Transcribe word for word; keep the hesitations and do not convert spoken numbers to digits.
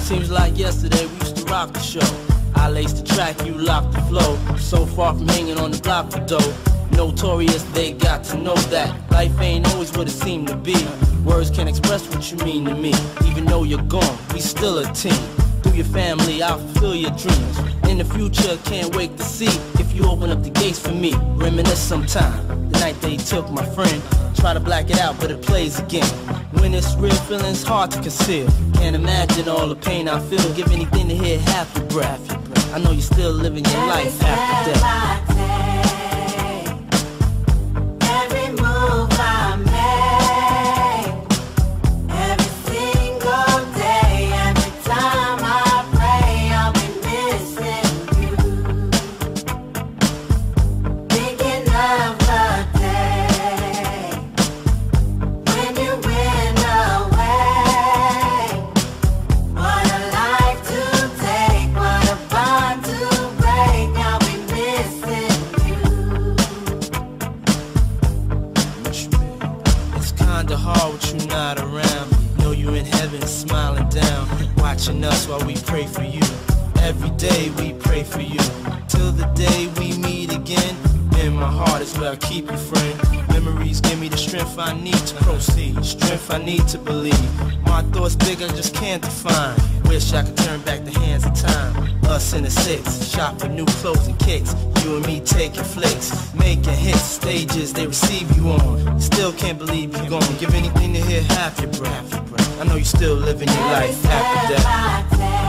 Seems like yesterday we used to rock the show. I laced the track, you locked the flow. So far from hanging on the block for dough. Notorious, they got to know that life ain't always what it seemed to be. Words can't express what you mean to me. Even though you're gone, we still a team. Through your family, I'll fulfill your dreams. In the future, can't wait to see if you open up the gates for me. Reminisce sometime, the night they took my friend. Try to black it out, but it plays again. When it's real, feeling's hard to conceal. Can't imagine all the pain I feel. Give anything to hear half your breath. I know you're still living your life after death. Kinda hard with you not around. Know you in heaven smiling down, watching us while we pray for you. Every day we pray for you, till the day we meet again. In my heart is where I keep you, friend. Memories give me the strength I need to proceed, strength I need to believe. My thoughts big, I just can't define. Wish I could turn back the hands of time. Us in the six, shop for new clothes and kicks. You and me taking flicks, making hits, stages they receive you on. Still can't believe you're gone. Give anything to hear half your breath. I know you're still living your life after death.